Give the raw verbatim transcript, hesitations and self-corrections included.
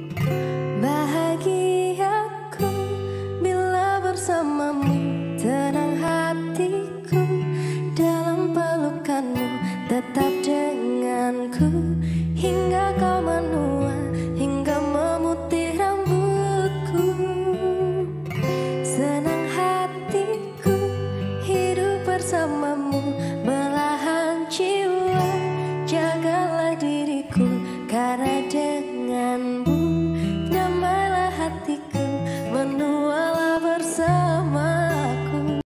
Bahagiaku bila bersamamu, tenang hatiku dalam pelukanmu, tetap denganku.